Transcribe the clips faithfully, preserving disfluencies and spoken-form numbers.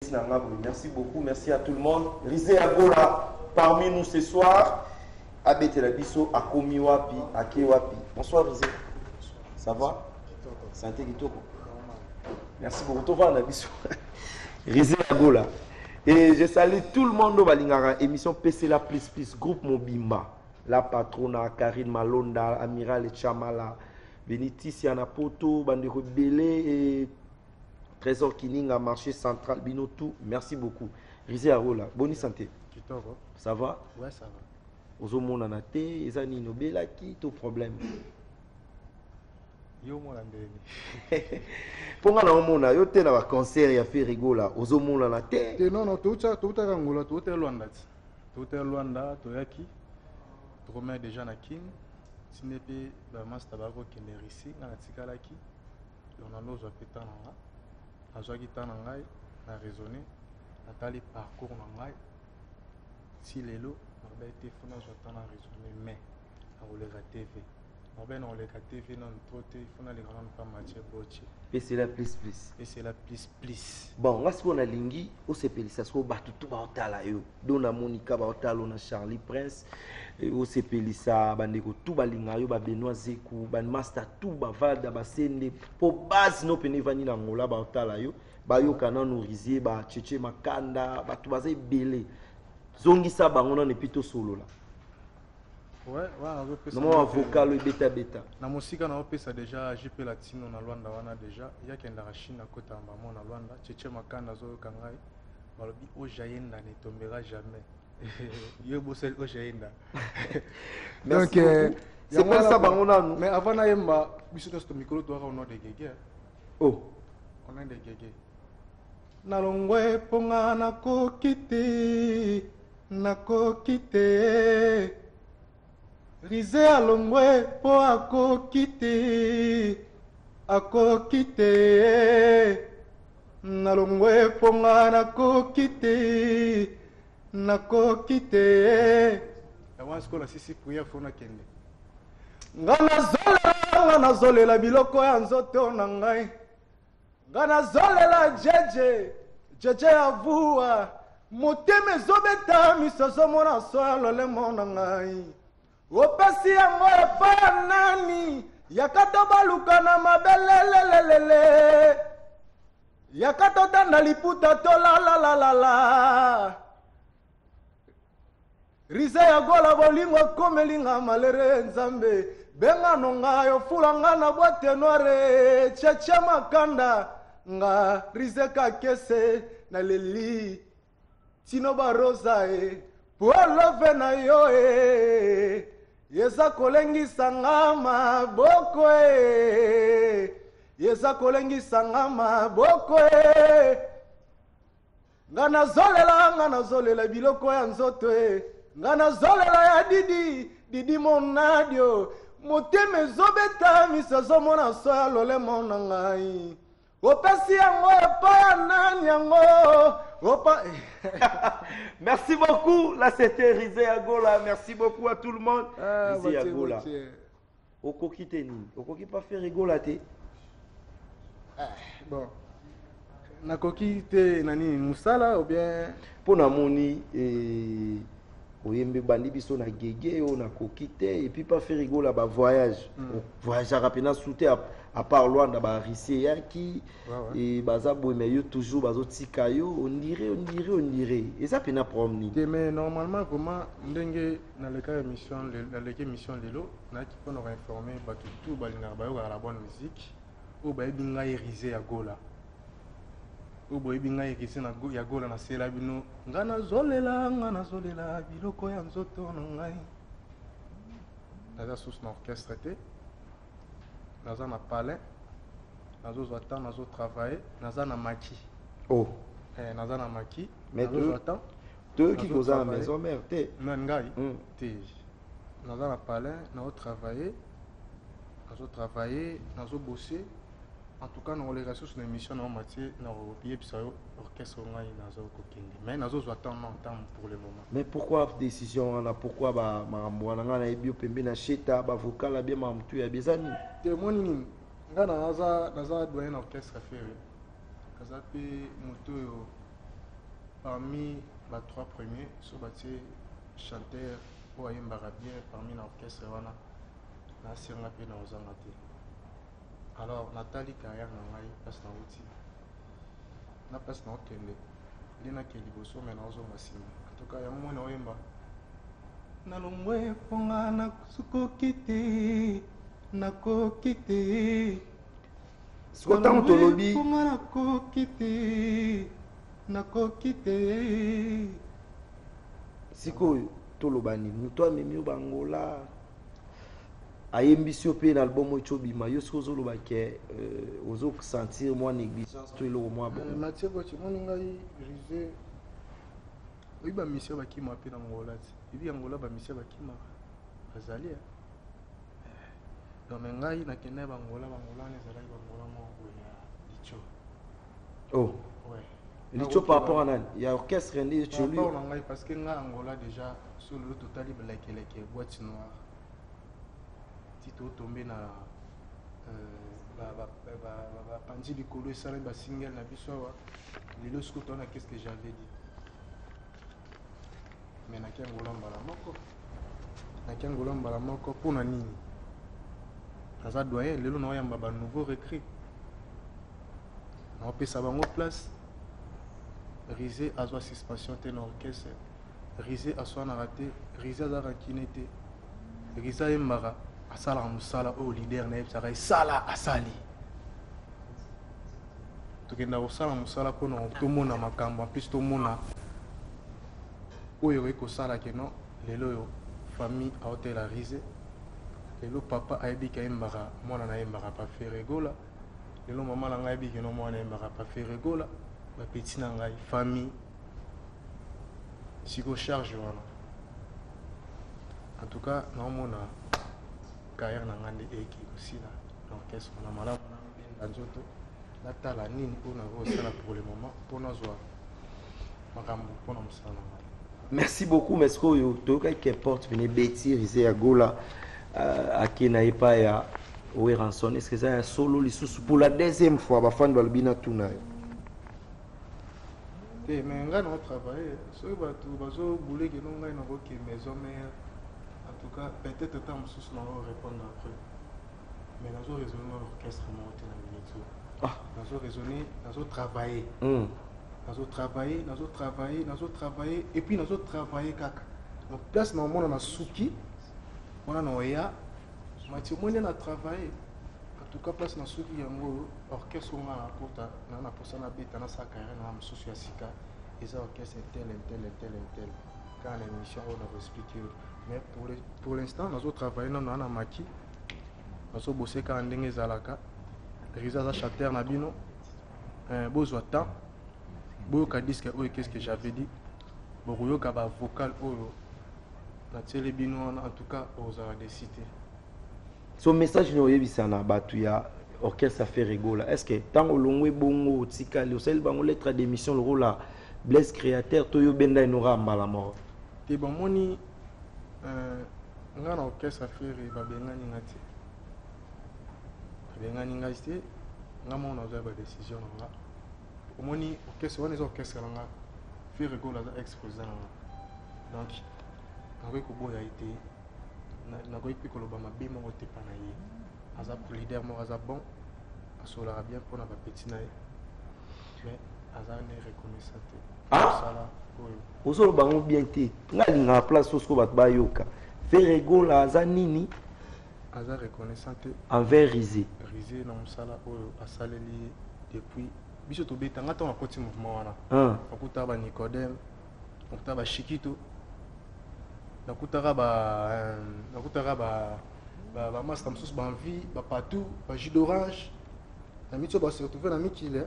Merci beaucoup, merci à tout le monde. Rizé Agola, parmi nous ce soir. Abete la biso, Akomi Wapi, Ake Wapi. Bonsoir Rizé. Ça va? Santé Kitoko. Merci beaucoup. Tova la biso. Rizé Agola. Et je salue tout le monde au Balingara. Émission P C La Plus Plus, groupe Mobimba. La Patrona, Karine Malonda, Amiral Chamala, Beniticia Napoto, Bandeko Belé et Trésor Kininga, marché central, Binotou. Merci beaucoup. Rizé Agola, bonne santé. Ça va? Ouais, ça va. Ozo mona te, ezani no belaki, tout problème. Yo mona ndeni. Ponga na mona, yo te na ba concert ya fait rigola, ozo mona na te. Non non, tout ça, tout ça kangola, tout est Luanda. Tout est Luanda, to yaki. To remet déjà na kin. Sinepe ba master ba ko kenerisi na tikalaki. On a nos apétants là. Azwaki tana ngai na raisonner, natali parcours na ngai. Si lelo on a été fondé sur un résumé, mais on a le T V. On a le T V, on a les grandes pas matière boche. Et c'est la plus plus. Et c'est la plus plus. Bon, on a lingi, on s'est payé ça, on a tout baotala yo. Dona Monica baotala, on a Charlie Prince, on s'est payé ça, bandeko tout balinga yo, ba Benoît Zekou, ban master tout ba Valda ba Sende, pour base no pene vani na ngola baotala yo, ba yo kana no rizier ba Cheche Makanda, ba tout bazé belé. Zongisa bango na plutôt solo là. Ouais, ouais, on peut ça. Non, vocal et bêta bêta. Na musique on peut ça déjà J P Latino na Luanda wana déjà. Il y a kenda Chine kota mbamo na Luanda, Cheche Makanda zo kangai. Balobi o jayenda ne tombera jamais. Yo bossel o jayenda. Donc c'est pas ça bango na nous. Mais avant na yemba, biso to micro to on a des gege. Oh, on a des gege. Nalongwe ponga na kokite na kokite Rizé alongwe po akokite akokite Nalongwe ponga na kokite na kokite Awa skola sisi prière fona kende Ngana zolela ngana zolela biloko ya nzoto na ngai Ngana zolela jeje, jeje avua, moteme zobeta misozo mona soya lole mona ngai. Opesi yango epa nani, yakato baluka na mabelelelelele. Yakato tanda liputa to la la la la la. Rizé Agola bolingo komelinga malere nzambe. Benga nonga yo fulanga na boite noire, Cheche Makanda. Nga Rizeka kese na leli Tino barosa e Polo na yo e Yesa kolengi sangama boko e Yesa kolengi sangama boko e Nga nazolela nga nazolela biloko ya nzoto e Nga nazolela ya didi Didi monadio Moteme zobeta misazo mona soya lole mona ngai Opesi yango epa nani yango Opa Merci beaucoup, là c'était Rizé Agola. Merci beaucoup à tout le monde. Ah, Rizé Agola. Oko kite ni, oko ki pas faire rigola te. Bon. Nakoki te nani musala ou bien Pona moni et oyembe bandi biso na gege o na kokite et puis pas faire rigola ba voyage. Mm. Voyage rapidement souté à, à part Luanda ba Rissé yaki ouais, ouais. Et baza boy mais yo toujours bazo tika yo on dirait on dirait on dirait et ça pena promener. Mais normalement comment ndenge na le cas émission le le émission lelo na qui peut nous informer ba tout balinga ba yo la bonne musique ou ba binga Rizé Agola. Ubo ibinga yekisi na ya gola na sela bino ngana zolela ngana zolela biloko ya nzoto na ngai naza sous na orchestre te naza na palais nazo zwata nazo travailler naza na maki oh eh naza na maki mais nazo zwata deux qui cause à la maison mère te non ngai te naza na palais nazo travailler nazo travailler nazo bosser. En tout cas, nous les ressources de l'émission, nous avons oublié l'orchestre, mais nous avons attendre longtemps pour le moment. Mais pourquoi décision là? Pourquoi bah na ebio pembe na cheta ba vocal la bien mamtu ya bizani? Te moni ngana naza naza doyen orchestre faire. Kaza pe moto yo parmi les trois premiers, sur les chanteurs pour aller bien parmi l'orchestre, na sirna pe na ozanga te. Alors Nathalie carrière na ngai passe na outil. Na passe na okende. Lina ke liboso mais na ozonga sima. En tout cas ya mo na oyemba. Na lomwe ponga na sukokite na kokite. Skotan tolobi ponga na kokite na kokite. Siko tolobani muto memi bangola. Ayembisio pe l'album Ochobima yo sozo lo baké euh ozo sentir moi négligence tout le moi bon Mathieu Bochi moninga risé oui ba mission ba ki m'appelle Angola ibi Angola ba mission ba ki ma azali donc ngai na kende ba Angola ba Angola ne zala ba Angola mo ya licho oh ouais licho par rapport à nan il y a orchestre ni chez lui par rapport à ngai parce que nga Angola déjà sur le total il like like boîte noire tito tombé na ba ba ba ba pandi likolo esala ba single na biso wa lelo siko tona qu'est-ce que j'avais dit mais na kiangola mbala moko na kiangola mbala moko pona nini naza doyen lelo na yamba ba nouveau recrue na pesa bango place Rizé a soi suspension te na orchestre Rizé a soi na raté Rizé a rakinete Rizé mbara asala musala au leader na yebsaka sala asali tokenda kosala musala mpona tomona makambo en plus tomona oyo ekosala ke non lelo oyo famille aotela Rizé lelo papa ayebi ke ayembaka mwana na yembaka pa feregola lelo mama na ngai ayebi ke no mwana yembaka pa feregola bapeti na ngai famille siko charge wana en tout cas naomona carrière na ngande eki aussi là l'orchestre na malamu na nzoto la tala nini ona ko sala pour le moment pour na zwa makambo pour na musala. Merci beaucoup Mesco yo to ka ke porte venir Betty Rizé ya Gola à Kena epa ya Oweranson est-ce que ça est solo li sous pour la deuxième fois ba fan balbina tuna eh mais nga na travailler so ba tu bazo boule ke no ngai na ko ke maison mère. En tout cas, peut-être que je vais répondre après. Mais nous avons raisonné l'orchestre, nous avons raisonné, nous avons travaillé. Nous avons travaillé, nous avons travaillé, nous avons travaillé. Et puis nous avons travaillé. Donc, place, nous avons souki, on a noya, Mathieu, on a travaillé. En tout cas, place, nous avons souki, l'orchestre, on a apporté, on a posé la bête, on a sa carrière, on a souci à Sika. Et ça, l'orchestre est tel, tel, tel, tel. Quand l'émission, on a expliqué. Mais pour, le, pour l'instant, nous avons travaillé dans la maki. Nous avons bossé quand on a zalaka. Rizé a chanté na bino. Bozo temps. Bozo disque qu'est-ce que j'avais dit. Bozo ka ba vocal oyo. Na télé bino en tout cas aux a décidé. Son message no yebisana batu ya orchestre fait rigola. Est-ce que tant olongwe bongo tika le sel bango lettre d'émission le rôle là Blaise créateur to yo benda inora mbala mort. Te bon moni nga na orchestre affaire babengani nga te babengani nga te nga mona oza ba décision nga omoni orchestre wana eza orchestre nga faire rigola za exposé nga donc nakoki koboya ete nakoki mpe koloba mabe moko te pa na ye aza leader moko aza bon asolaka bien mpona bapeti na ye mais aza ne reconnaissant te osala oyo osolo bango bien te ngalinga na place osko bato bayoka feregola aza nini aza reconnaissant te envers Rizé Rizé na mosala oyo asaleli depuis biso tobetanga ntango akoti mouvement wana nakutaka ba Nicodème nakutaka ba Shikito nakutaka ba nakutaka ba ba master mosusu banvi bapatou ba jus d'orange na miti oyo base retrouve na mikile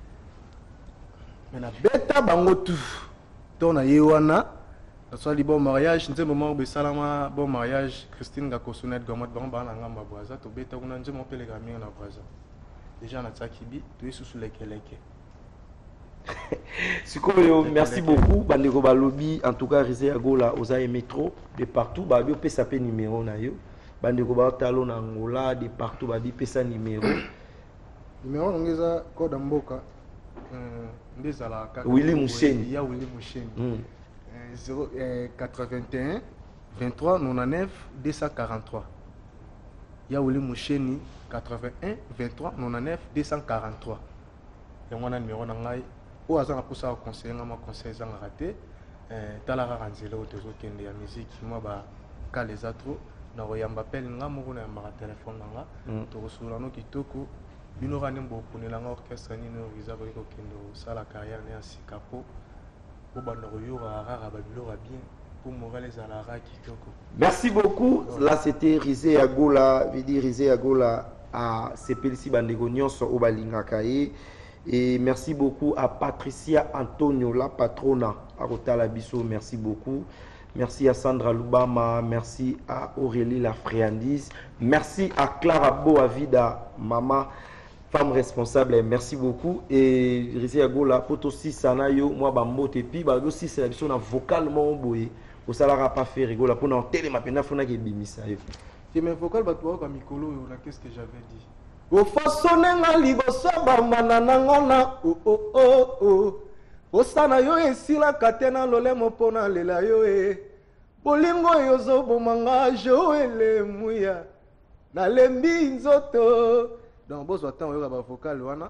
mais na beta bango tout ton na ye wana nasali bon mariage nzembo moko besalama bon mariage Christine Gakosunet gomat bango bana ngamba bwaza to beta kuna nzembo peleka mingi na bwaza déjà na tsakibi to yesusu lekeleke. Sikoyo, merci beaucoup bandeko balobi en tout cas Rizé ya Gola oza aimé trop de partout ba bio pesa pe numéro na yo bandeko ba talo na Angola de partout ba bi pesa numéro numéro ngeza code mboka Willy Moucheni. Il y a Willy Moucheni. quatre-vingt-un vingt-trois quatre-vingt-neuf deux cent quarante-trois. Il y a Willy Moucheni quatre-vingt-un vingt-trois quatre-vingt-neuf deux cent quarante-trois. Il y a un numéro nangai. Au hasard pour ça conseiller ma conseil en raté. Talara ranzelo au tezo kende ya musique moi ba ka les autres na royamba appel nga mo na ma téléphone nga to resula no kitoko bino rane mbo ponela nga orchestre ni no visa ko kendo sala carrière ne asikapo ko banda royora rara ba bilora bien pour moral les alara kitoko. Merci beaucoup. Là c'était Rizé Agola, veut dire Rizé Agola à Sepelsi Bandego nyonso o balinga kaye. Et merci beaucoup à Patricia Antonio, la patrona à Rotala Bisso, merci beaucoup. Merci à Sandra Lubama, merci à Aurélie Lafriandise, merci à Clara Boavida, maman, femme responsable, merci beaucoup. Et Rizé Agola, poto si sanayo, moi bambote, puis bah aussi c'est la biso na vocalement boye, au salara pas fait rigola pour na télé ma pena fona ke bimisa yo. Et mes vocales batwa ka mikolo na qu'est-ce que j'avais dit? Ofasonenga liboso bamana nangana oh oh oh oh osana yo esila katena lolemo pona lela yo e bolingo yozo bomanga joele muya na lembi nzoto donc bozo atan yo ba vocal wana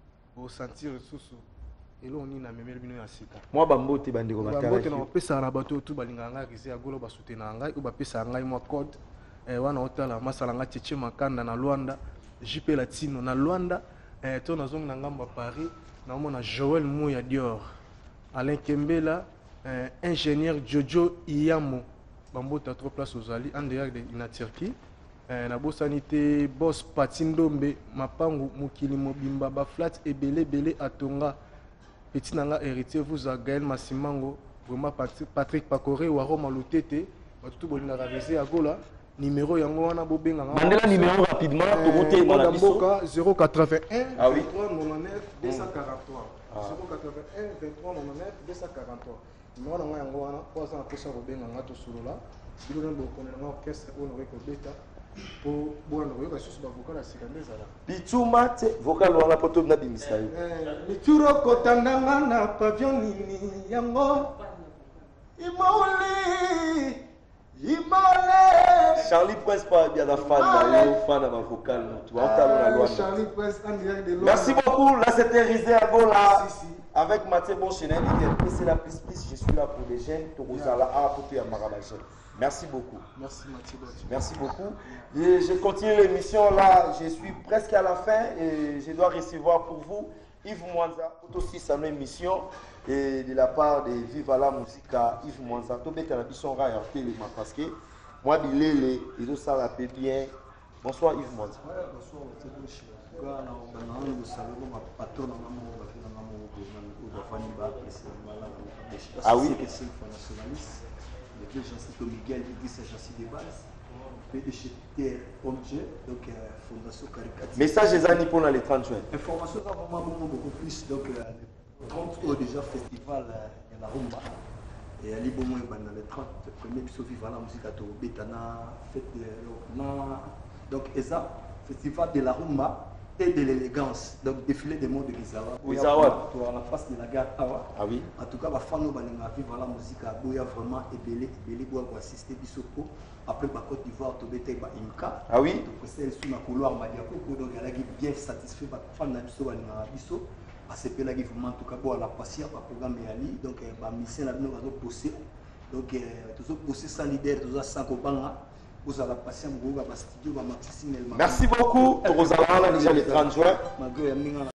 o sentir susu elo ni na memeli bino ya sika moi bambote bandeko batala bambote na pesa na bato tout balinga nga Rizé Agola basutena ngai ou ba pesa ngai moi code eh wana otala masala nga Tchétché Makanda na Luanda J P Latino na Luanda, eh, to nazong na ngamba Paris, na mona Joël Mouya Dior, Alain Kembela, eh, ingénieur Jojo Iyamo, bambota trop place aux Ali, en dehors de la Turquie, eh, na bosanité boss Patindombe, Mapangu Mukili Mobimba, ba flat et belé belé atonga, petit nanga héritier vous a Gaël Massimango, vraiment Patrick Pacoré ou Aroma Lutete, tout bolina Rizé Agola. Numéro yango wana bobenga nga mandela numéro rapidement to monter dans la biso zéro quatre-vingt-un ah oui vingt-trois quatre-vingt-neuf deux cent quarante-trois zéro quatre-vingt-un vingt-trois quatre-vingt-neuf deux cent quarante-trois numéro nga yango wana kwa za kosa bobenga nga to solola bilo na bokonela nga orchestre ono reko beta po bwana ko yoka ba vocal asikandeza la Pituma te vocal wana poto na bimisa yo eh mituro kotandanga na pavillon nini yango imoli Imole Charlie Prince pas bien la fan d'ailleurs, fan de ma vocale. Tu vois, on Charlie Prince en direct de l'eau. Merci beaucoup. Là, c'était Rizé Agola avec Mathieu Bonchenel. C'est la plus plus. Je suis là pour les jeunes. Torozala a pour à Marabagé. Merci beaucoup. Merci Mathieu. Merci beaucoup. Et je continue l'émission là. Je suis presque à la fin et je dois recevoir pour vous Yves Mwanza, aussi sa même émission. Et de la part de Viva la Musica, Yves Mwanza, tout le monde sont parce que moi, Bilele, ils ont ça la paix bien. Bonsoir Yves Mwanza. Bonsoir, ah oui. Miguel de base. P D G T R O M G, donc euh, Fondation Caricature. Message des années pour les trente juin. Information vraiment beaucoup, beaucoup plus. Donc, euh, le trente août déjà, festival euh, de la Rumba. Et à Libomo, dans le trente premier épisode, vivre la musique à Betana, fête de l'Orna. Donc, et ça, festival de la Rumba et de l'élégance. Donc, défilé des mots de Gizawa. Gizawa. À la face de la gare Awa. Ah oui. En tout cas, les fans vivre la musique à Boya vraiment ébélé, ébélé pour assister Bissoko. Après, la Côte d'Ivoire, tu as été Imka. Ah oui. Donc, c'est sous la couloir Madiako. Donc, il y a bien satisfait par les fans de Bissoko. Parce que là, vraiment, en tout cas, pour la patience, pour le programme Ali. Donc, la mission là, nous avons posé. Donc, tu as posé sans leader, tu as sans Kobanga. Vous avez la patience, vous avez la studio, vous avez merci beaucoup. Pour vous avoir déjà le trente juin.